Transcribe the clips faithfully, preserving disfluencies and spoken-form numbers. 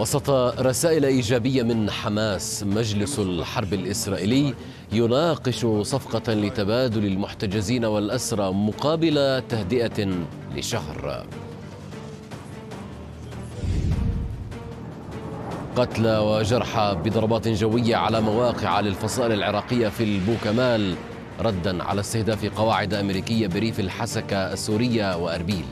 وسط رسائل إيجابية من حماس، مجلس الحرب الإسرائيلي يناقش صفقة لتبادل المحتجزين والأسرى مقابل تهدئة لشهر. قتلى وجرحى بضربات جوية على مواقع للفصائل العراقية في البوكمال ردا على استهداف قواعد أمريكية بريف الحسكة السورية وأربيل.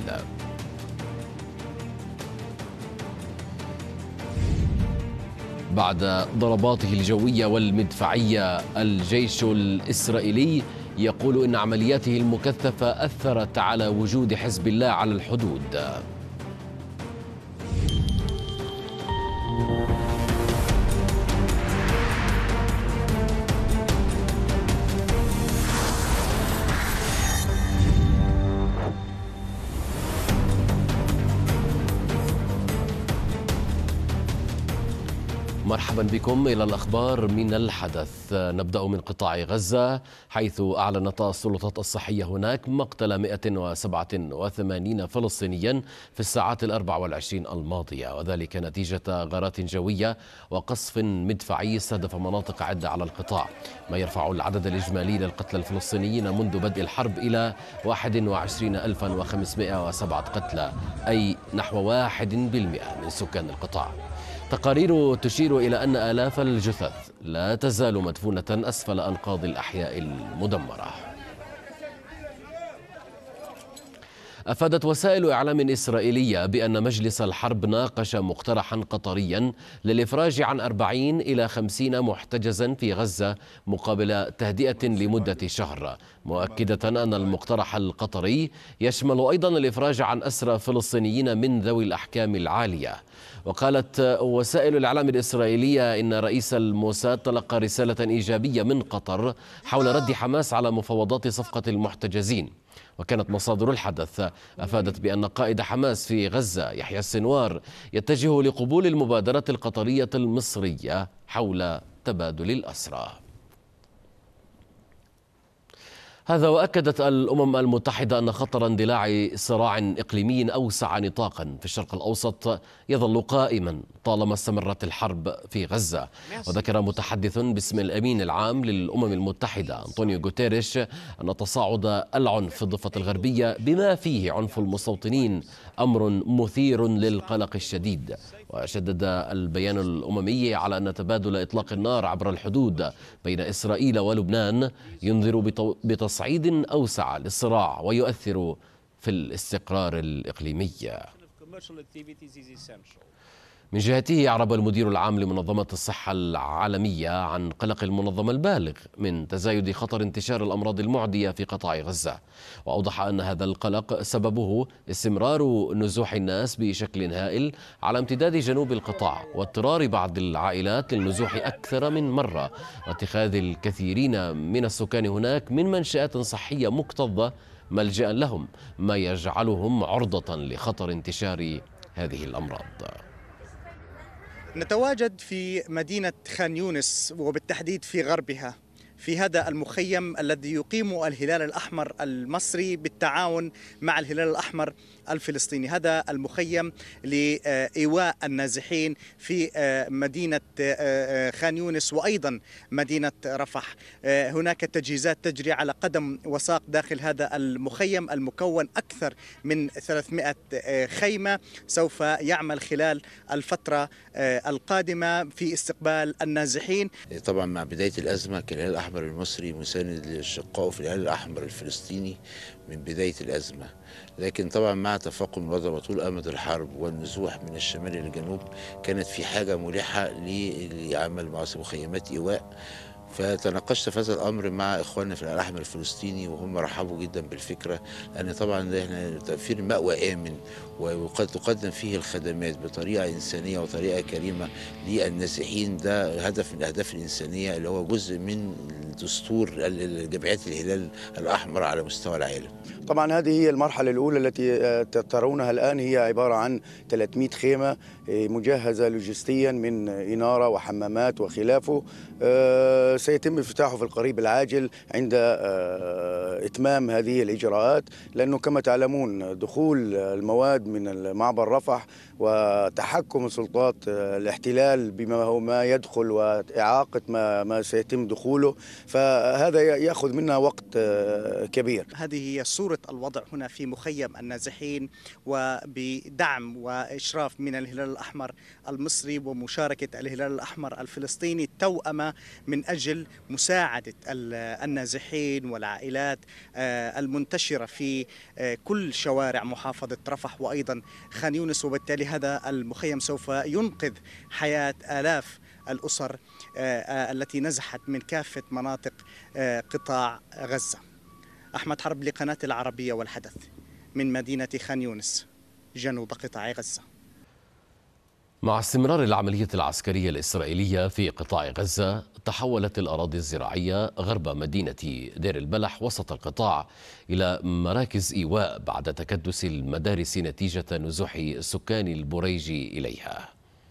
بعد ضرباته الجوية والمدفعية، الجيش الإسرائيلي يقول إن عملياته المكثفة أثرت على وجود حزب الله على الحدود. مرحبا بكم إلى الأخبار من الحدث. نبدأ من قطاع غزة، حيث أعلنت السلطات الصحية هناك مقتل مئة وسبعة وثمانين فلسطينيا في الساعات الأربع والعشرين الماضية، وذلك نتيجة غارات جوية وقصف مدفعي استهدف مناطق عدة على القطاع، ما يرفع العدد الإجمالي للقتلى الفلسطينيين منذ بدء الحرب إلى واحد وعشرين ألفا وخمسمئة وسبعة قتلى، أي نحو واحد بالمئة من سكان القطاع. تقارير تشير إلى أن آلاف الجثث لا تزال مدفونة أسفل أنقاض الأحياء المدمرة. أفادت وسائل إعلام إسرائيلية بأن مجلس الحرب ناقش مقترحا قطريا للإفراج عن أربعين إلى خمسين محتجزا في غزة مقابل تهدئة لمدة شهر، مؤكدة أن المقترح القطري يشمل أيضا الإفراج عن أسرى فلسطينيين من ذوي الأحكام العالية. وقالت وسائل الإعلام الإسرائيلية إن رئيس الموساد تلقى رسالة إيجابية من قطر حول رد حماس على مفاوضات صفقة المحتجزين. وكانت مصادر الحدث أفادت بأن قائد حماس في غزة يحيى السنوار يتجه لقبول المبادرة القطرية المصرية حول تبادل الأسرى. هذا وأكدت الأمم المتحدة أن خطر اندلاع صراع إقليمي أوسع نطاقا في الشرق الأوسط يظل قائما طالما استمرت الحرب في غزة. وذكر متحدث باسم الأمين العام للأمم المتحدة أنطونيو غوتيريش أن تصاعد العنف في الضفة الغربية بما فيه عنف المستوطنين أمر مثير للقلق الشديد. وشدد البيان الأممي على أن تبادل إطلاق النار عبر الحدود بين إسرائيل ولبنان ينذر بتصعيد أوسع للصراع ويؤثر في الاستقرار الإقليمي. من جهته أعرب المدير العام لمنظمة الصحة العالمية عن قلق المنظمة البالغ من تزايد خطر انتشار الأمراض المعدية في قطاع غزة، وأوضح أن هذا القلق سببه استمرار نزوح الناس بشكل هائل على امتداد جنوب القطاع، واضطرار بعض العائلات للنزوح أكثر من مرة، واتخاذ الكثيرين من السكان هناك من منشآت صحية مكتظة ملجأ لهم، ما يجعلهم عرضة لخطر انتشار هذه الأمراض. نتواجد في مدينة خان يونس وبالتحديد في غربها، في هذا المخيم الذي يقيم الهلال الأحمر المصري بالتعاون مع الهلال الأحمر الفلسطيني. هذا المخيم لإيواء النازحين في مدينة خان يونس وأيضا مدينة رفح. هناك تجهيزات تجري على قدم وساق داخل هذا المخيم المكون أكثر من ثلاثمئة خيمة، سوف يعمل خلال الفترة القادمة في استقبال النازحين. طبعا مع بداية الأزمة كان الهلال الأحمر المصري مساند لأشقائه في الهلال الأحمر الفلسطيني من بداية الأزمة، لكن طبعا مع تفاقم الوضع وطول أمد الحرب والنزوح من الشمال إلى الجنوب كانت في حاجة ملحة لعمل مخيمات إيواء. فتناقشت في هذا الامر مع اخواننا في الهلال الاحمر الفلسطيني وهم رحبوا جدا بالفكره، لان طبعا ده احنا توفير مأوى امن وقد تقدم فيه الخدمات بطريقه انسانيه وطريقه كريمه للنازحين، ده هدف من الاهداف الانسانيه اللي هو جزء من دستور جمعيات الهلال الاحمر على مستوى العالم. طبعا هذه هي المرحله الاولى التي ترونها الان، هي عباره عن ثلاثمئة خيمه مجهزه لوجستيا من اناره وحمامات وخلافه، آه، سيتم افتتاحه في القريب العاجل عند آه، إتمام هذه الإجراءات، لأنه كما تعلمون دخول المواد من معبر رفح وتحكم سلطات آه، الاحتلال بما هو ما يدخل وإعاقة ما ما سيتم دخوله، فهذا يأخذ منا وقت آه، كبير. هذه هي صورة الوضع هنا في مخيم النازحين، وبدعم وإشراف من الهلال الأحمر المصري ومشاركة الهلال الأحمر الفلسطيني التوأمة من أجل مساعدة النازحين والعائلات المنتشرة في كل شوارع محافظة رفح وأيضا خان يونس. وبالتالي هذا المخيم سوف ينقذ حياة آلاف الأسر التي نزحت من كافة مناطق قطاع غزة. أحمد حرب لقناة العربية والحدث من مدينة خان يونس جنوب قطاع غزة. مع استمرار العملية العسكرية الإسرائيلية في قطاع غزة، تحولت الأراضي الزراعية غرب مدينة دير البلح وسط القطاع إلى مراكز إيواء بعد تكدس المدارس نتيجة نزوح سكان البريج إليها.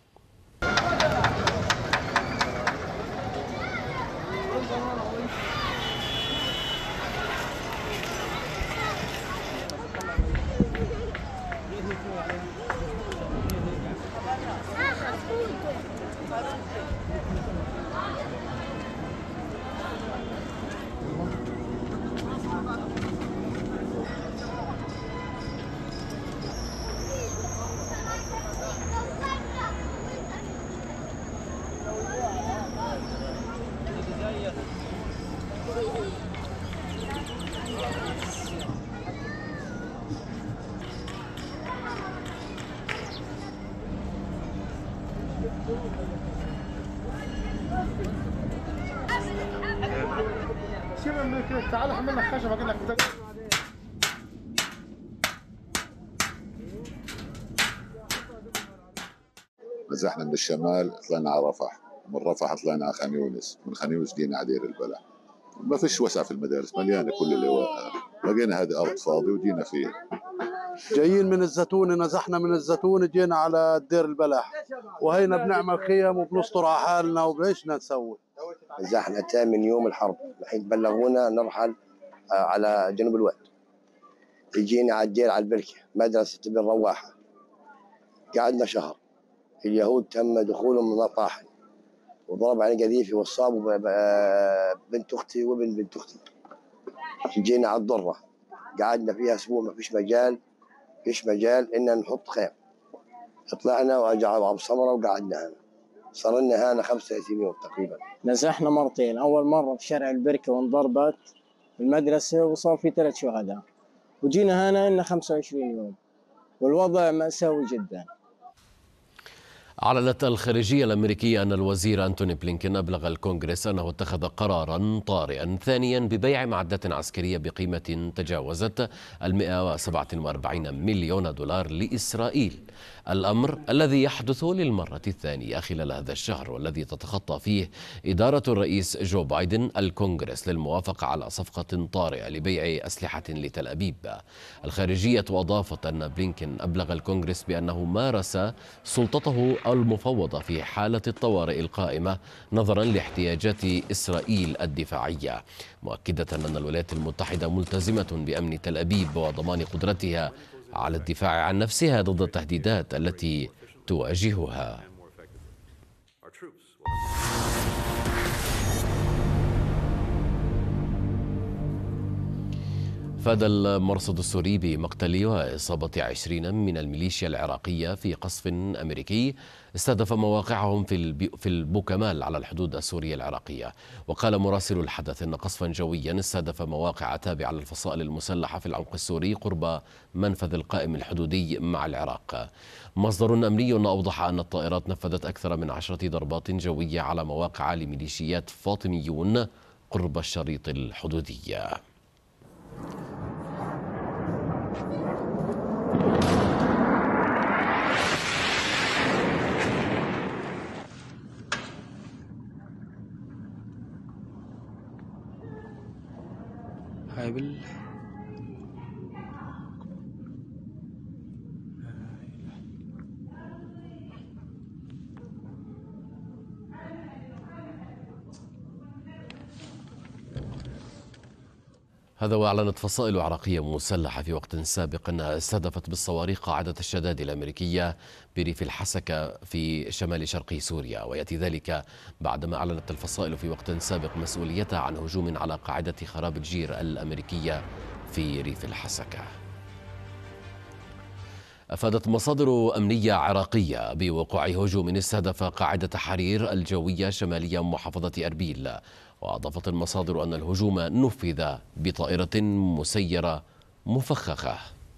تعال احمل لك خشب اقول لك. نزحنا من الشمال طلعنا على رفح، من رفح طلعنا على خان يونس، من خان يونس جينا على دير البلح. ما فيش وسع في المدارس، مليانه كل اللواء. لقينا هذه ارض فاضيه وجينا فيها. جايين من الزيتون، نزحنا من الزيتون جينا على دير البلح، وهينا بنعمل خيم وبنستر على حالنا وبايش نسوي. نزحنا من يوم الحرب، الحين بلغونا نرحل على جنوب الواد. يجينا على الدير على البلكه مدرسه بن رواحه، قعدنا شهر. اليهود تم دخولهم من طاحن وضرب على قذيفي وصابوا بنت اختي وابن بنت اختي. جينا على الضره قعدنا فيها اسبوع، ما فيش مجال فيش مجال ان نحط خيم. طلعنا ورجعنا ابو سمره وقعدنا هنا، صار لنا هنا خمسة وثلاثين يوم تقريبا. نزحنا مرتين، اول مره في شارع البركه وانضربت المدرسه وصار في ثلاث شهداء، وجينا هنا لنا خمسة وعشرين يوم والوضع مأساوي جدا. أعلنت الخارجية الأمريكية أن الوزير أنتوني بلينكين أبلغ الكونغرس أنه اتخذ قرارا طارئا ثانيا ببيع معدات عسكرية بقيمة تجاوزت المئة وسبعة وأربعين مليون دولار لإسرائيل، الأمر الذي يحدث للمرة الثانية خلال هذا الشهر، والذي تتخطى فيه إدارة الرئيس جو بايدن الكونغرس للموافقة على صفقة طارئة لبيع أسلحة لتل أبيب. الخارجية أضافت أن بلينكين أبلغ الكونغرس بأنه مارس سلطته المفوضة في حالة الطوارئ القائمة نظرا لاحتياجات إسرائيل الدفاعية، مؤكدة أن الولايات المتحدة ملتزمة بأمن تل أبيب وضمان قدرتها على الدفاع عن نفسها ضد التهديدات التي تواجهها. فاد المرصد السوري بمقتل وإصابة عشرين من الميليشيا العراقية في قصف أمريكي استهدف مواقعهم في في البوكمال على الحدود السورية العراقية. وقال مراسل الحدث إن قصفا جويا استهدف مواقع تابعة للفصائل المسلحة في العمق السوري قرب منفذ القائم الحدودي مع العراق. مصدر أمني أوضح أن الطائرات نفذت أكثر من عشرة ضربات جوية على مواقع لميليشيات فاطميون قرب الشريط الحدودي. هاي هذا وأعلنت فصائل عراقية مسلحة في وقت سابق أنها استهدفت بالصواريخ قاعدة الشداد الأمريكية بريف الحسكة في شمال شرق سوريا، ويأتي ذلك بعدما أعلنت الفصائل في وقت سابق مسؤوليتها عن هجوم على قاعدة خراب الجير الأمريكية في ريف الحسكة. أفادت مصادر أمنية عراقية بوقوع هجوم استهدف قاعدة حرير الجوية شمالية محافظة أربيل، وأضافت المصادر أن الهجوم نفذ بطائرة مسيرة مفخخة.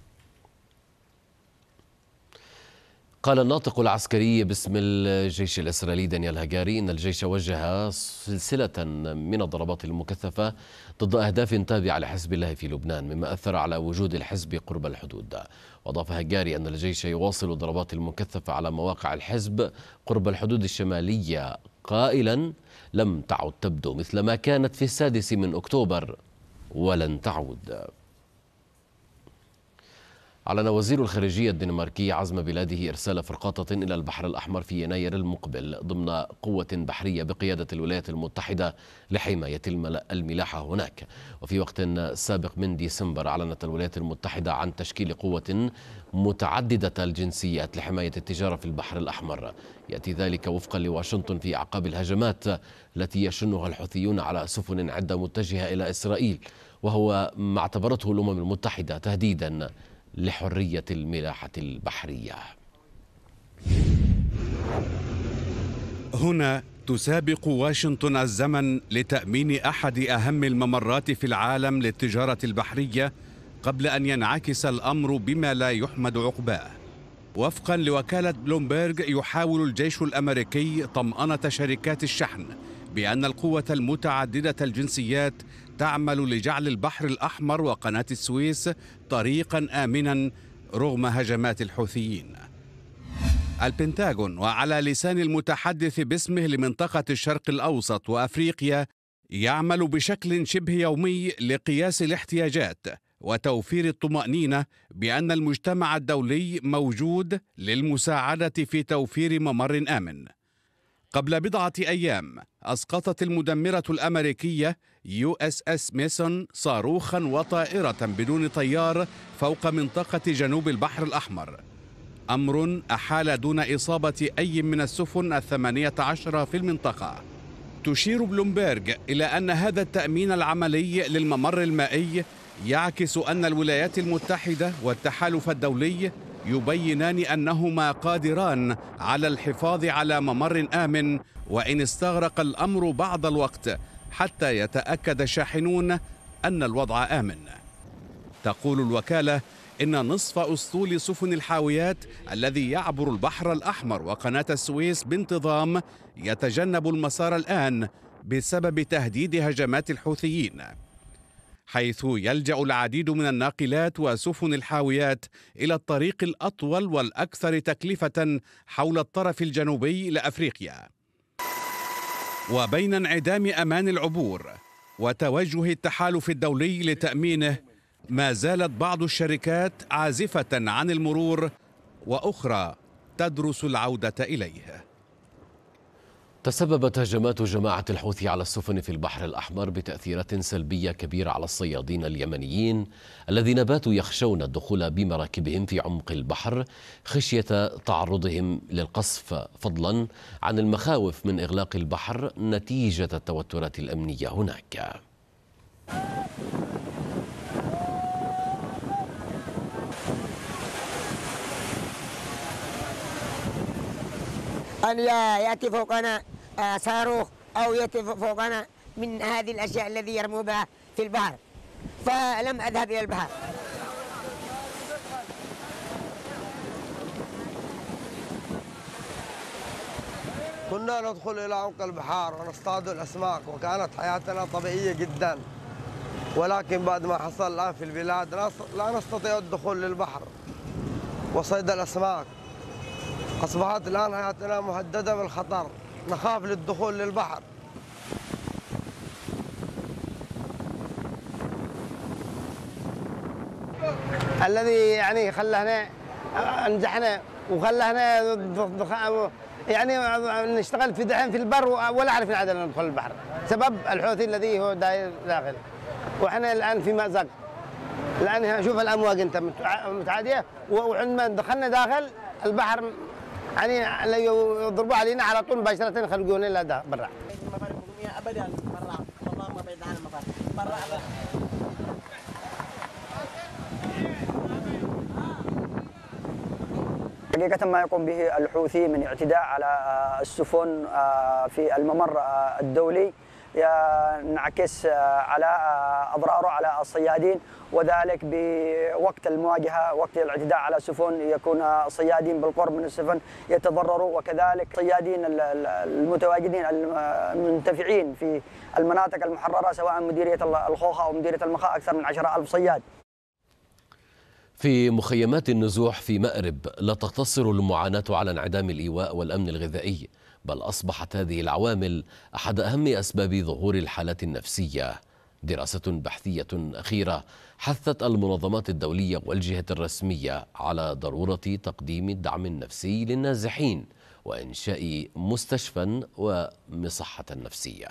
قال الناطق العسكري باسم الجيش الإسرائيلي دانيال هاجاري إن الجيش وجه سلسلة من الضربات المكثفة ضد أهداف تابعة لحزب الله في لبنان، مما أثر على وجود الحزب قرب الحدود. وأضاف هاجاري أن الجيش يواصل الضربات المكثفة على مواقع الحزب قرب الحدود الشمالية، قائلا: لم تعد تبدو مثل ما كانت في السادس من أكتوبر ولن تعود. أعلن وزير الخارجية الدنماركي عزم بلاده إرسال فرقاطة إلى البحر الأحمر في يناير المقبل ضمن قوة بحرية بقيادة الولايات المتحدة لحماية الملاحة هناك. وفي وقت سابق من ديسمبر أعلنت الولايات المتحدة عن تشكيل قوة متعددة الجنسيات لحماية التجارة في البحر الأحمر. يأتي ذلك وفقا لواشنطن في أعقاب الهجمات التي يشنها الحوثيون على سفن عدة متجهة إلى إسرائيل، وهو ما اعتبرته الأمم المتحدة تهديدا لحرية الملاحة البحرية. هنا تسابق واشنطن الزمن لتأمين أحد أهم الممرات في العالم للتجارة البحرية قبل أن ينعكس الأمر بما لا يحمد عقباه. وفقا لوكالة بلومبيرغ، يحاول الجيش الأمريكي طمأنة شركات الشحن بأن القوة المتعددة الجنسيات تعمل لجعل البحر الأحمر وقناة السويس طريقا آمنا رغم هجمات الحوثيين. البنتاغون وعلى لسان المتحدث باسمه لمنطقة الشرق الأوسط وأفريقيا يعمل بشكل شبه يومي لقياس الاحتياجات وتوفير الطمأنينة بأن المجتمع الدولي موجود للمساعدة في توفير ممر آمن. قبل بضعة أيام أسقطت المدمرة الأمريكية يو إس إس ميسون صاروخا وطائرة بدون طيار فوق منطقة جنوب البحر الأحمر، أمر أحال دون إصابة أي من السفن الثمانية عشر في المنطقة. تشير بلومبيرغ إلى أن هذا التأمين العملي للممر المائي يعكس أن الولايات المتحدة والتحالف الدولي يبينان أنهما قادران على الحفاظ على ممر آمن، وإن استغرق الأمر بعض الوقت حتى يتأكد الشاحنون أن الوضع آمن. تقول الوكالة إن نصف أسطول سفن الحاويات الذي يعبر البحر الأحمر وقناة السويس بانتظام يتجنب المسار الآن بسبب تهديد هجمات الحوثيين، حيث يلجأ العديد من الناقلات وسفن الحاويات إلى الطريق الأطول والأكثر تكلفة حول الطرف الجنوبي لأفريقيا. وبين انعدام أمان العبور وتوجه التحالف الدولي لتأمينه، ما زالت بعض الشركات عازفة عن المرور وأخرى تدرس العودة إليه. تسببت هجمات جماعة الحوثي على السفن في البحر الأحمر بتأثيرات سلبية كبيرة على الصيادين اليمنيين الذين باتوا يخشون الدخول بمراكبهم في عمق البحر خشية تعرضهم للقصف، فضلا عن المخاوف من إغلاق البحر نتيجة التوترات الأمنية هناك. أن يأتي فوقنا صاروخ أو يأتي فوقنا من هذه الأشياء الذي يرموا بها في البحر، فلم أذهب إلى البحر. كنا ندخل إلى عمق البحار ونصطاد الأسماك وكانت حياتنا طبيعية جدا، ولكن بعد ما حصل الآن في البلاد لا نستطيع الدخول للبحر وصيد الأسماك. أصبحت الآن حياتنا مهددة بالخطر، نخاف للدخول للبحر. الذي يعني خلانا نجحنا وخلانا يعني نشتغل في دحين في البر ولا عرفنا عدل ندخل البحر، سبب الحوثي الذي هو داخل. واحنا الان في مأزق. الان هنا شوف الامواج انت متعاديه، وعندما دخلنا داخل البحر يعني يضربوا علينا على طول مباشره يخرجونا الى برا. ابدا برا والله ما بعيد عن المطار برا ابدا. حقيقة ما يقوم به الحوثي من اعتداء على السفن في الممر الدولي ينعكس على أضراره على الصيادين، وذلك بوقت المواجهة وقت الاعتداء على السفن يكون الصيادين بالقرب من السفن يتضرروا، وكذلك الصيادين المتواجدين المنتفعين في المناطق المحررة سواء مديرية الخوخة أو مديرية المخاء أكثر من عشرة ألف صياد. في مخيمات النزوح في مأرب لا تقتصر المعاناة على انعدام الإيواء والأمن الغذائي، بل أصبحت هذه العوامل أحد أهم أسباب ظهور الحالات النفسية. دراسة بحثية أخيرة حثت المنظمات الدولية والجهة الرسمية على ضرورة تقديم الدعم النفسي للنازحين وإنشاء مستشفى ومصحة نفسية.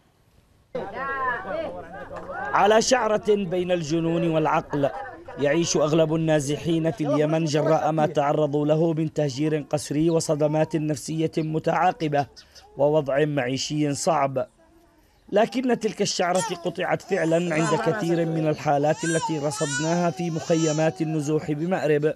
على شعرة بين الجنون والعقل يعيش أغلب النازحين في اليمن جراء ما تعرضوا له من تهجير قسري وصدمات نفسية متعاقبة ووضع معيشي صعب، لكن تلك الشعرة قطعت فعلا عند كثير من الحالات التي رصدناها في مخيمات النزوح بمأرب.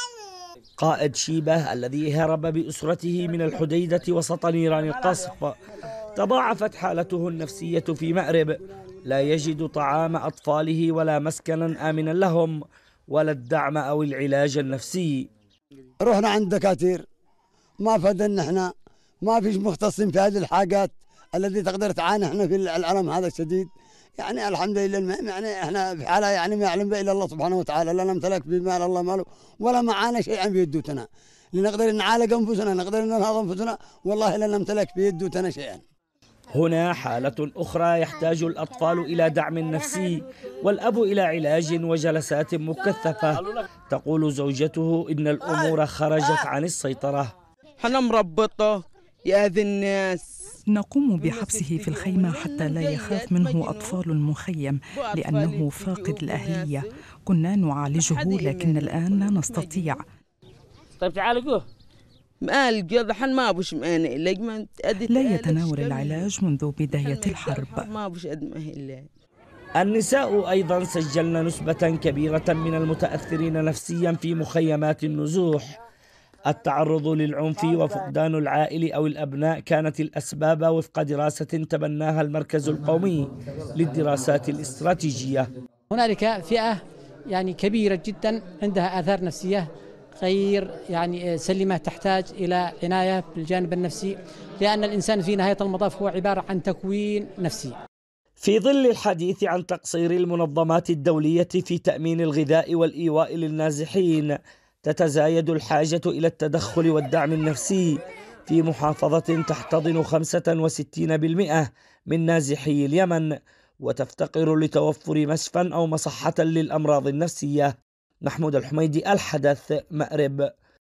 قائد شيبة الذي هرب بأسرته من الحديدة وسط نيران القصف تضاعفت حالته النفسية في مأرب، لا يجد طعام أطفاله ولا مسكنا آمنا لهم ولا الدعم أو العلاج النفسي. رحنا عند دكاتير ما فادنا، احنا ما فيش مختصين في هذه الحاجات التي تقدر تعاني احنا في الألم هذا الشديد. يعني الحمد لله يعني احنا في حالة يعني ما يعلم به إلا الله سبحانه وتعالى، لا نمتلك بمال الله ماله ولا معانا شيئا بيدوتنا لنقدر نعالج أنفسنا، نقدر ننهض أنفسنا، والله لا نمتلك بيدوتنا شيئا. هنا حالة أخرى يحتاج الأطفال إلى دعم نفسي والأب إلى علاج وجلسات مكثفة. تقول زوجته إن الأمور خرجت عن السيطرة. حنا مربطه يأذي الناس. نقوم بحبسه في الخيمة حتى لا يخاف منه أطفال المخيم لأنه فاقد الأهلية. كنا نعالجه لكن الآن لا نستطيع. طيب تعالجوه. ما الجذحن ما بوش مانع لا يتناول العلاج منذ بداية الحرب. ما بوش أدمه. النساء أيضا سجلن نسبة كبيرة من المتأثرين نفسيا في مخيمات النزوح. التعرض للعنف وفقدان العائل أو الأبناء كانت الأسباب وفق دراسة تبناها المركز القومي للدراسات الاستراتيجية. هنالك فئة يعني كبيرة جدا عندها آثار نفسية غير يعني سلمة، تحتاج إلى عناية بالجانب النفسي، لأن الإنسان في نهاية المطاف هو عبارة عن تكوين نفسي. في ظل الحديث عن تقصير المنظمات الدولية في تأمين الغذاء والإيواء للنازحين، تتزايد الحاجة إلى التدخل والدعم النفسي في محافظة تحتضن خمسة وستين بالمئة من نازحي اليمن وتفتقر لتوفر مشفى أو مصحة للأمراض النفسية. محمود الحميدي، الحدث، مأرب.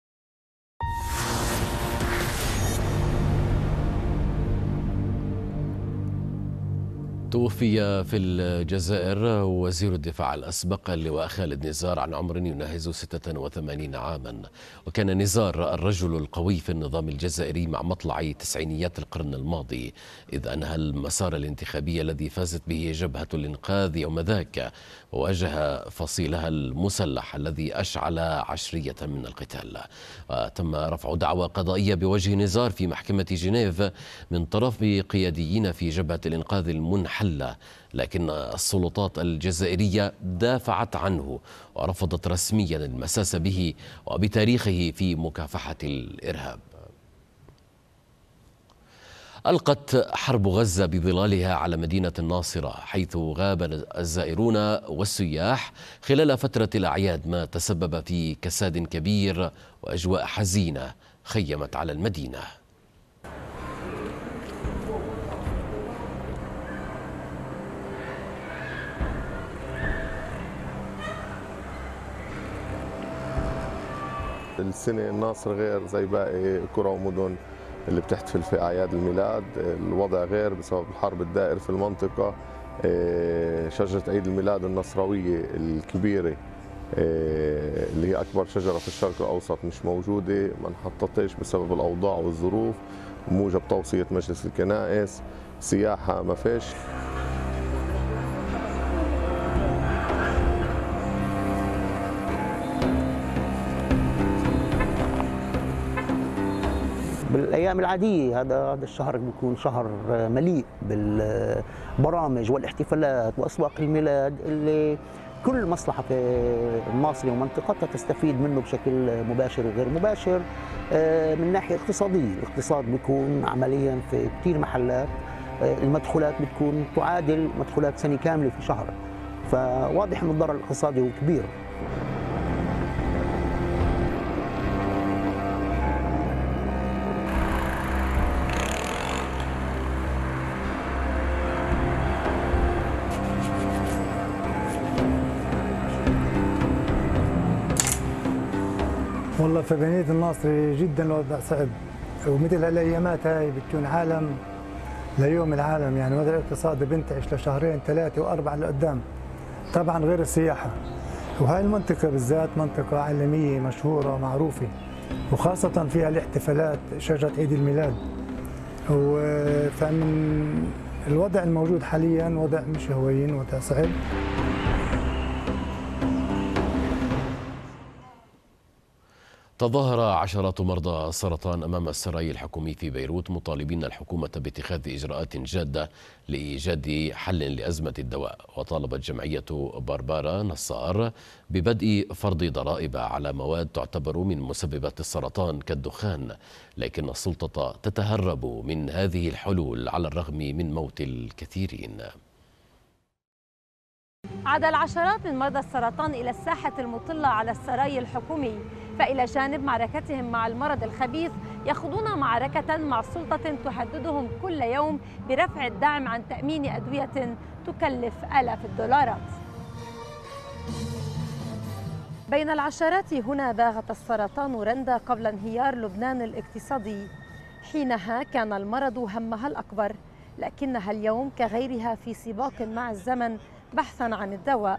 توفي في الجزائر وزير الدفاع الأسبق اللواء خالد نزار عن عمر يناهز ستة وثمانين عاما، وكان نزار الرجل القوي في النظام الجزائري مع مطلع تسعينيات القرن الماضي، إذ أنهى المسار الانتخابي الذي فازت به جبهة الإنقاذ يوم ذاك وواجه فصيلها المسلح الذي أشعل عشرية من القتال. وتم رفع دعوى قضائية بوجه نزار في محكمة جنيف من طرف قياديين في جبهة الإنقاذ المنحلة، لكن السلطات الجزائرية دافعت عنه ورفضت رسميا المساس به وبتاريخه في مكافحة الإرهاب. ألقت حرب غزة بظلالها على مدينة الناصرة، حيث غاب الزائرون والسياح خلال فترة الأعياد، ما تسبب في كساد كبير وأجواء حزينة خيمت على المدينة. السنة الناصر غير زي باقي قرى ومدن اللي بتحتفل في أعياد الميلاد، الوضع غير بسبب الحرب الدائر في المنطقة. شجرة عيد الميلاد النصراوية الكبيرة اللي هي أكبر شجرة في الشرق الأوسط مش موجودة، ما انحطتش بسبب الأوضاع والظروف، موجب توصية مجلس الكنائس. سياحة ما فيش. بالايام العاديه هذا هذا الشهر بيكون شهر مليء بالبرامج والاحتفالات واسواق الميلاد اللي كل مصلحه في الماصري ومنطقتها تستفيد منه بشكل مباشر وغير مباشر. من ناحيه اقتصاديه، الاقتصاد بيكون عمليا في كثير محلات المدخولات بتكون تعادل مدخولات سنه كامله في شهر، فواضح ان الضرر الاقتصادي هو كبير. والله في مدينة الناصري جدا الوضع صعب، ومثل هالايامات هاي بتكون عالم ليوم العالم، يعني وضع الاقتصادي بينتعش لشهرين ثلاثة وأربعة لقدام، طبعا غير السياحة. وهاي المنطقة بالذات منطقة عالمية مشهورة معروفة، وخاصة فيها الاحتفالات شجرة عيد الميلاد. فمن الوضع الموجود حاليا وضع مش هوين، وضع صعب. تظاهر عشرات مرضى السرطان أمام السراي الحكومي في بيروت مطالبين الحكومة باتخاذ إجراءات جادة لإيجاد حل لأزمة الدواء. وطالبت جمعية باربارا نصار ببدء فرض ضرائب على مواد تعتبر من مسببات السرطان كالدخان، لكن السلطة تتهرب من هذه الحلول على الرغم من موت الكثيرين. عاد العشرات من مرضى السرطان إلى الساحة المطلة على السراي الحكومي، فإلى جانب معركتهم مع المرض الخبيث يخوضون معركة مع سلطة تهددهم كل يوم برفع الدعم عن تأمين أدوية تكلف آلاف الدولارات. بين العشرات هنا باغت السرطان رندا قبل انهيار لبنان الاقتصادي. حينها كان المرض همها الأكبر، لكنها اليوم كغيرها في سباق مع الزمن بحثا عن الدواء.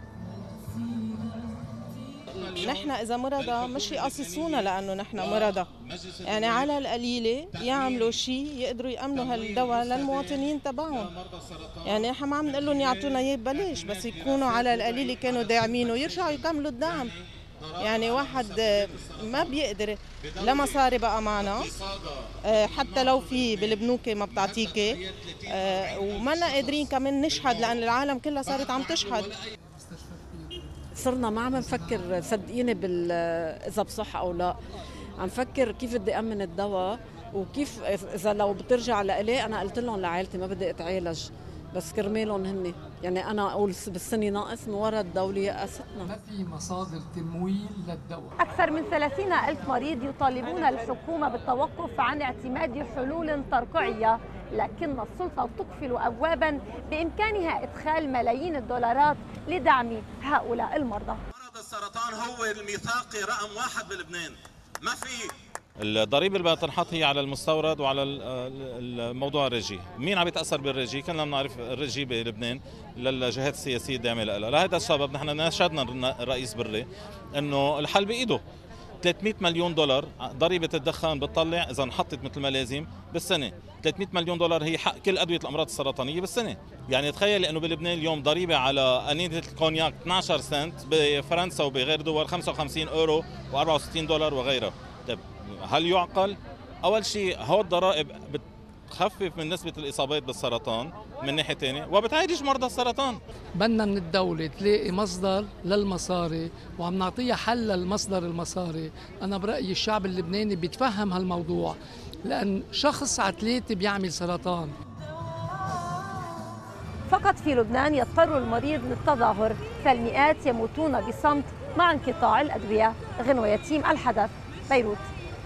نحن إذا مرضى مش يقصصونا لأنه نحن مرضى، يعني على القليلة يعملوا شيء يقدروا يأمنوا هالدواء للمواطنين تبعهم. يعني نحن ما عم نقول لهم يعطونا إياه ببلاش، بس يكونوا على القليلة كانوا داعمينه ويرجعوا يكملوا الدعم. يعني واحد ما بيقدر لا مصاري بقى معنا، حتى لو في بالبنوك ما بتعطيك، وما قادرين كمان نشحد لأن العالم كلها صارت عم تشحد. صرنا ما عم نفكر صدقيني بال اذا بصح او لا، عم نفكر كيف بدي امن الدواء وكيف اذا لو بترجع لإلي. انا قلت لهم لعائلتي ما بدي اتعالج، بس كرمالهم هن، يعني انا اقول بالسنه ناقص من ورا الدوله يأستنا. ما في مصادر تمويل للدواء. اكثر من ثلاثين ألف مريض يطالبون الحكومه بالتوقف عن اعتماد حلول ترقيعيه، لكن السلطه تقفل ابوابا بامكانها ادخال ملايين الدولارات لدعم هؤلاء المرضى. مرض السرطان هو الميثاقي رقم واحد بلبنان، ما في. الضريبه اللي تنحط هي على المستورد وعلى الموضوع الرجي. مين عم يتاثر بالرجي؟ كلنا بنعرف الرجي بلبنان للجهات السياسيه الداعمه لها. لهذا السبب نحن ناشدنا الرئيس بري انه الحل بايده. ثلاثمئة مليون دولار ضريبه الدخان بتطلع اذا انحطت مثل ما لازم بالسنه. ثلاثمئة مليون دولار هي حق كل ادويه الامراض السرطانيه بالسنه. يعني تخيل انه بلبنان اليوم ضريبه على انينه الكونياك اثنعش سنت، بفرنسا وبغير دول خمسة وخمسين اورو وأربعة وستين دولار وغيرها. طيب هل يعقل؟ اول شيء هو الضرائب بتخفف من نسبه الاصابات بالسرطان من ناحيه ثانيه وبتعالج مرضى السرطان. بدنا من الدوله تلاقي مصدر للمصاري، وعم نعطيها حل للمصدر المصاري. انا برايي الشعب اللبناني بيتفهم هالموضوع، لان شخص على ثلاثه بيعمل سرطان. فقط في لبنان يضطر المريض للتظاهر، فالمئات يموتون بصمت مع انقطاع الادويه. غنوة يتيم، الحدث، بيروت.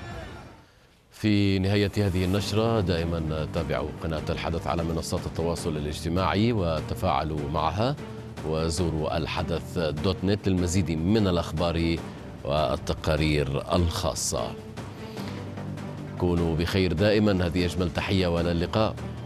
في نهاية هذه النشرة دائما تابعوا قناة الحدث على منصات التواصل الاجتماعي وتفاعلوا معها، وزوروا الحدث دوت نت للمزيد من الأخبار والتقارير الخاصة. كونوا بخير دائما، هذه أجمل تحية، وإلى اللقاء.